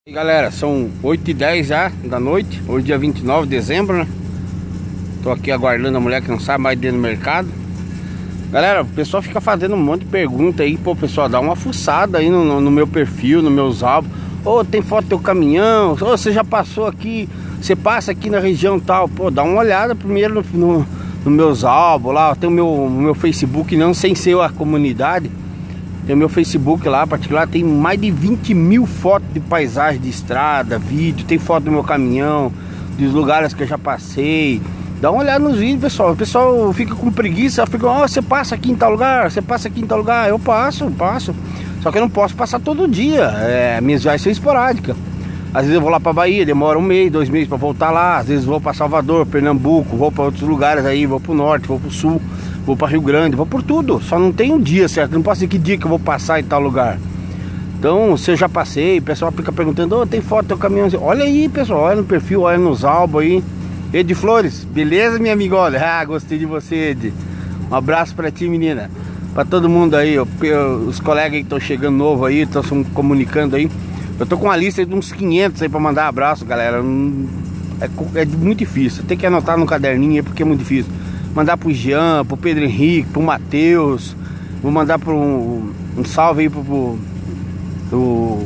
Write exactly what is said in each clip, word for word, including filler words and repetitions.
E galera, são oito e dez já da noite. Hoje dia vinte e nove de dezembro, né? Tô aqui aguardando a mulher que não sabe mais dentro do mercado. Galera, o pessoal fica fazendo um monte de pergunta aí. Pô, pessoal, dá uma fuçada aí no, no, no meu perfil, nos meus álbuns. Ô, tem foto do teu caminhão? Ô, você já passou aqui? Você passa aqui na região tal? Pô, dá uma olhada primeiro no, no, no meus álbuns lá. Tem o meu, meu Facebook, não sem ser a comunidade. Tem o meu Facebook lá, particular, tem mais de vinte mil fotos de paisagem, de estrada, vídeo. Tem foto do meu caminhão, dos lugares que eu já passei. Dá uma olhada nos vídeos, pessoal. O pessoal fica com preguiça, fica, ó, oh, você passa aqui em tal lugar, você passa aqui em tal lugar. Eu passo, passo. Só que eu não posso passar todo dia, é, minhas viagens são esporádicas. Às vezes eu vou lá pra Bahia, demora um mês, dois meses pra voltar lá. Às vezes vou pra Salvador, Pernambuco, vou pra outros lugares aí, vou pro norte, vou pro sul. Vou para Rio Grande, vou por tudo. Só não tem um dia certo, não posso dizer que dia que eu vou passar em tal lugar. Então, se eu já passei, o pessoal fica perguntando, ô, oh, tem foto do teu caminhão? Olha aí, pessoal, olha no perfil, olha nos álbuns aí. Ed Flores, beleza, minha amiga? Olha, ah, gostei de você, Ed. Um abraço pra ti, menina. Pra todo mundo aí, eu, eu, os colegas que estão chegando novo aí, estão se comunicando aí. Eu tô com uma lista de uns quinhentos aí pra mandar abraço, galera. É, é muito difícil, tem que anotar no caderninho aí porque é muito difícil. Mandar pro Jean, pro Pedro Henrique, pro Matheus. Vou mandar pro um, um salve aí pro, pro, pro,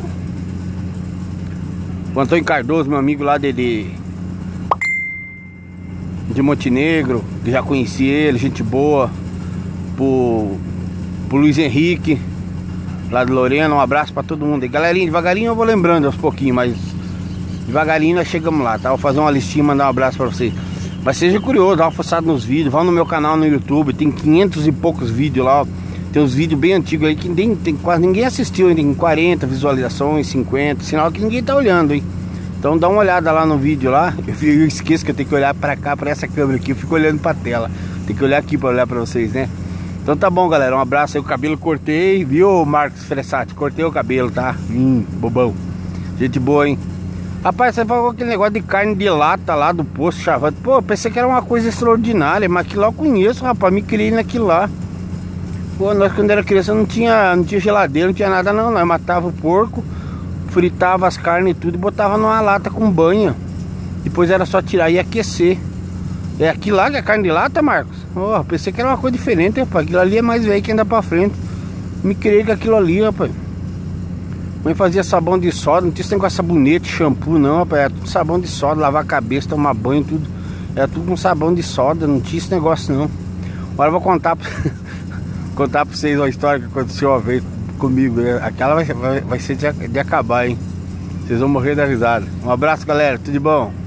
pro Antônio Cardoso, meu amigo lá de, de, de Montenegro, que já conheci ele, gente boa. Pro, pro Luiz Henrique, lá de Lorena, um abraço pra todo mundo aí. Galerinha, devagarinho eu vou lembrando aos pouquinhos, mas devagarinho nós chegamos lá, tá? Vou fazer uma listinha e mandar um abraço pra vocês. Mas seja curioso, dá uma forçada nos vídeos. Vá no meu canal no YouTube, tem quinhentos e poucos vídeos lá, ó. Tem uns vídeos bem antigos aí que nem, tem, quase ninguém assistiu, tem quarenta visualizações, cinquenta, sinal que ninguém tá olhando, hein. Então dá uma olhada lá no vídeo lá. Eu, eu esqueço que eu tenho que olhar pra cá, pra essa câmera aqui. Eu fico olhando pra tela, tem que olhar aqui pra olhar pra vocês, né. Então tá bom, galera, um abraço aí. O cabelo cortei, viu, Marcos Fressati? Cortei o cabelo, tá? Hum, bobão. Gente boa, hein. Rapaz, você falou aquele negócio de carne de lata lá do posto Chavante. Pô, eu pensei que era uma coisa extraordinária, mas aquilo lá eu conheço, rapaz. Me criei naquilo lá. Pô, nós quando era criança não tinha, não tinha geladeira, não tinha nada não. Nós matava o porco, fritava as carnes e tudo e botava numa lata com banha. Depois era só tirar e aquecer. É aquilo lá que é carne de lata, Marcos? Ó, oh, pensei que era uma coisa diferente, rapaz. Aquilo ali é mais velho que anda pra frente. Me criei com aquilo ali, rapaz. Mãe fazia sabão de soda, não tinha esse negócio de sabonete, shampoo não, rapaz. Era tudo sabão de soda, lavar a cabeça, tomar banho, tudo. Era tudo com sabão de soda, não tinha esse negócio não. Agora eu vou contar pra, contar pra vocês uma história que aconteceu uma vez comigo. Aquela vai, vai, vai ser de, de acabar, hein. Vocês vão morrer da risada. Um abraço, galera, tudo de bom.